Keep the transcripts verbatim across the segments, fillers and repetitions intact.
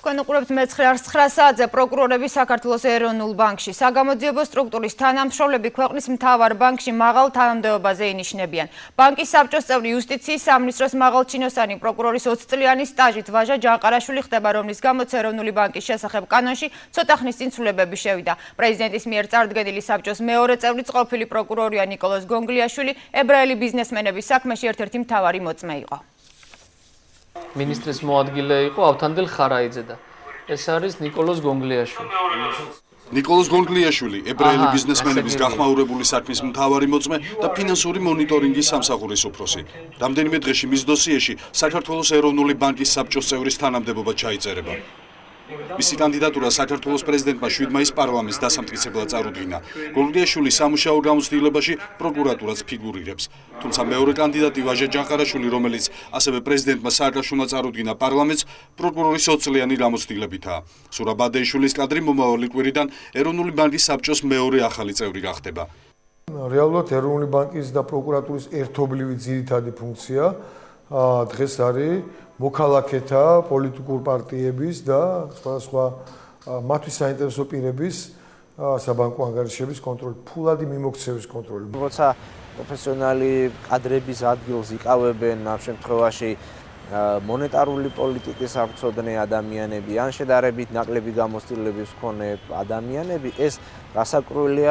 თქვენ უყურებთ მეცხრე არს ცხრა საათზე პროკურორები საქართველოს ეროვნულ ბანკში საგამოძიებო სტრუქტურის თანამშრომლები ქვეყნის მთავარ ბანკში მაღალ თანამდებობაზე ინიშნებიან. ბანკის საბჭოს წევრი იუსტიციის სამინისტროს მაღალჩინოსანი პროკურორის ოცი წლიანი სტაჟით ვაჟა ჯანყარაშვილი ხდება, რომლის გამოც ეროვნული ბანკის შესახებ კანონში ცოტა ხნის წინ ცვლილებები შევიდა. პრეზიდენტის მიერ წარდგენილი საბჭოს მეორე წევრიც ყოფილი პროკურორია ნიკოლოზ გონგლიაშვილი ებრაელი ბიზნესმენების საქმეში ერთ-ერთი მთავარი მოწმე იყო. Ministris მოადგილე იყო ავთანდილ ხარაიძე და ეს არის ნიკოლოზ გონგლიაშვილი. ნიკოლოზ გონგლიაშვილი ებრაელი ბიზნესმენების გახმაურებული საქმის მთავარი მოწმე და ფინანსური მონიტორინგის სამსახურის უფროსი. რამდენიმე დღეში მის დოსიეში საქართველოს ეროვნული ბანკის საბჭოს წევრის თანამდებობა ჩაიწერება. მისი კანდიდატურა საქართველოს პრეზიდენტმა შვიდ მაისს პარლამენტს დასამტკიცებლად წარუდგინა. გონგლიაშვილი სამუშაო გამოცდილებაში პროკურატურაც ფიგურირებს. თუმცა მეორე კანდიდატი ვაჟა ჯანყარაშვილი, რომელიც ასევე პრეზიდენტმა სააკაშვილმა წარუდგინა პარლამენტს, პროკურორის ოცი წლიანი გამოცდილებითაა. სურა ბადეიშვილის კადრი მომავალი კვირიდან ეროვნული ბანკის საბჭოს მეორე ახალი წევრი გახდება. რეალურად ეროვნული ბანკის და პროკურატურის ერთობლივი ძირითადი ფუნქცია დღეს არის მოქალაქეთა, პოლიტიკურ პარტიების და სხვადასხვა მათთვის საინტერესო პირების საბანკო ანგარიშების კონტროლი, ფულადი მიმოქცევის კონტროლი. როცა პროფესიონალი კადრების ადგილს იკავებენ ამ შემთხვევაში მონეტარული პოლიტიკის აღწოდნე ადამიანები, ან შედარებით ნაკლები გამოცდილების მქონე ადამიანები, ეს რასაკვირველია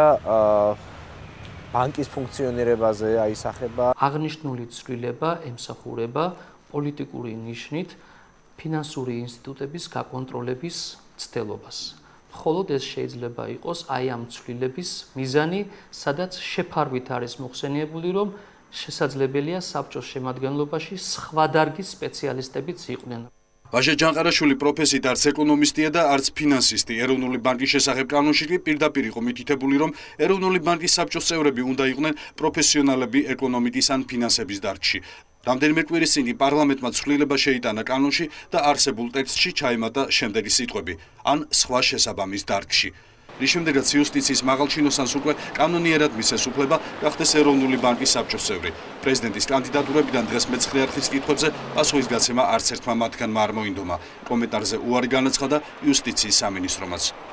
ბანკის ფუნქციონირებაზე აისახება. აღნიშნული ცვლილება ემსახურება პოლიტიკური ნიშნით ფინანსური ინსტიტუტების გაკონტროლების ცდილობას. მხოლოდ ეს შეიძლება იყოს აი ამ ცვლილების მიზანი, სადაც შეფარვით არის მოხსენიებული, რომ შესაძლებელია საბჭოს შემადგენლობაში სხვა დარგის სპეციალისტებიც იყვნენ. ვაჟა ჯანყარაშვილი პროფესიით არც ეკონომისტია და არც ფინანსისტი. ეროვნული ბანკის შესახებ კანონში კი პირდაპირ იყო მითითებული, რომ ეროვნული ბანკის საბჭოს წევრები უნდა იყვნენ პროფესიონალები ეკონომიკის ან ფინანსების დარგში. რამდენიმე კვირის წინ პარლამენტმა ცვლილება შეიტანა კანონში და არსებულ ტექსტში ჩაემატა შემდეგი სიტყვები: ან სხვა შესაბამის დარგში. რის შემდეგაც იუსტიციის მაღალჩინოსანს უკვე კანონიერად მისცეს უფლება გახდეს ეროვნული ბანკის საბჭოს წევრი. პრეზიდენტის კანდიდატურებიდან დღეს მეცხრე არხის კითხვებზე პასუხის გაცემა არც ერთმა მათგანმა არ მოინდომა. კომენტარზე უარი განაცხადა იუსტიციის სამინისტრომაც.